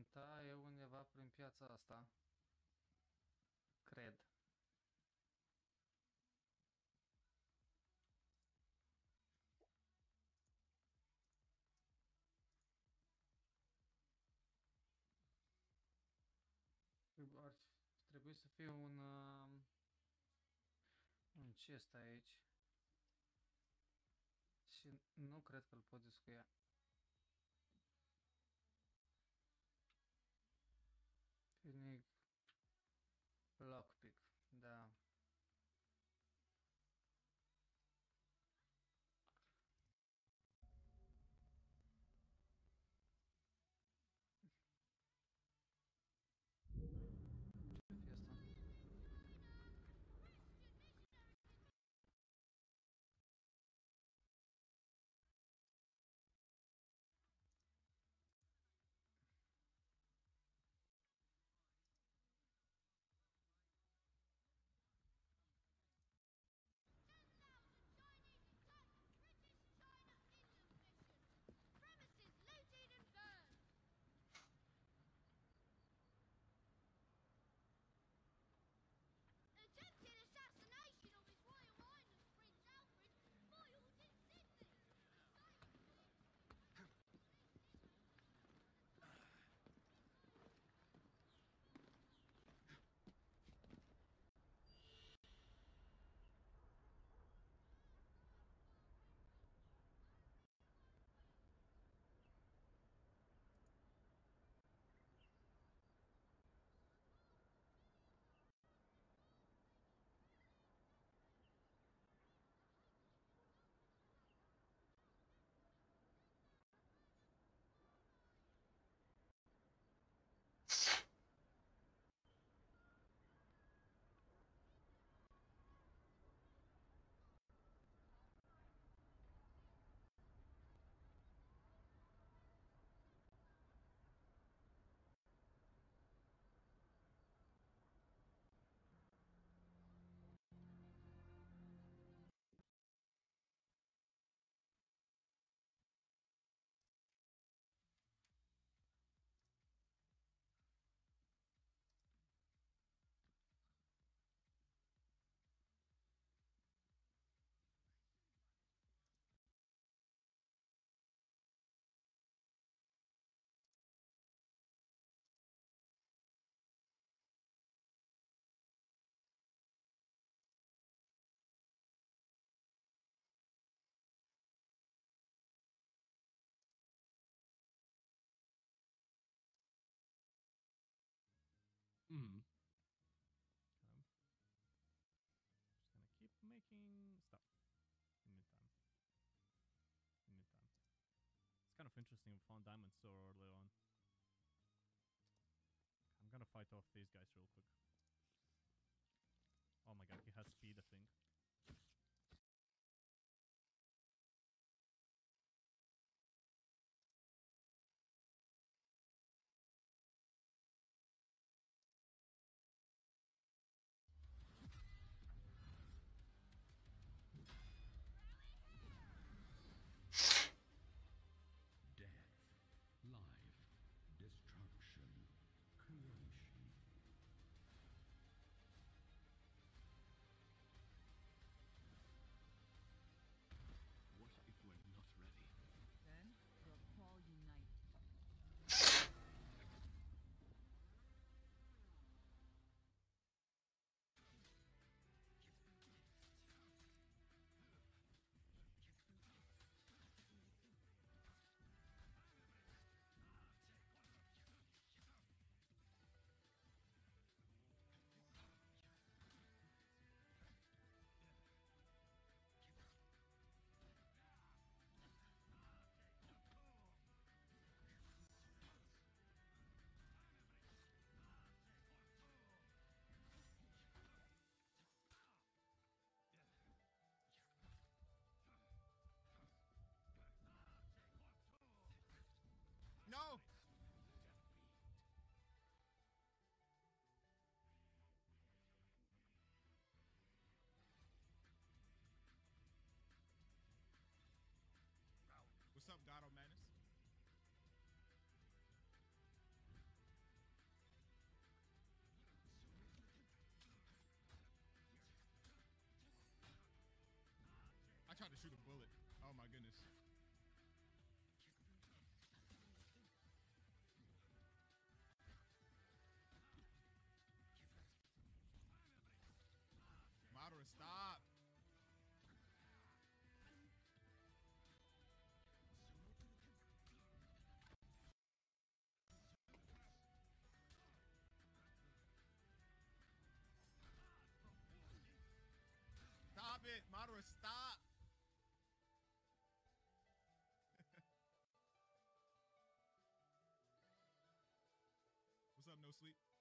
ta e undeva prin piața asta. Cred. Ar trebui să fie un chest aici. Și nu cred că îl pot descuia. Finic. Lockpick. Da. Ce fi asta? Attempted assassination of His Royal Highness Prince Alfred foiled in Sydney. Kind of. Just gonna keep making stuff in midtime. It's kind of interesting. We found diamonds so early on. I'm gonna fight off these guys real quick. Oh my god, he has speed, I think. Death, life, destruction, creation. shoot a bullet. Oh my goodness. Madara, stop. Stop it, Madara, stop. What's up, No Sleep?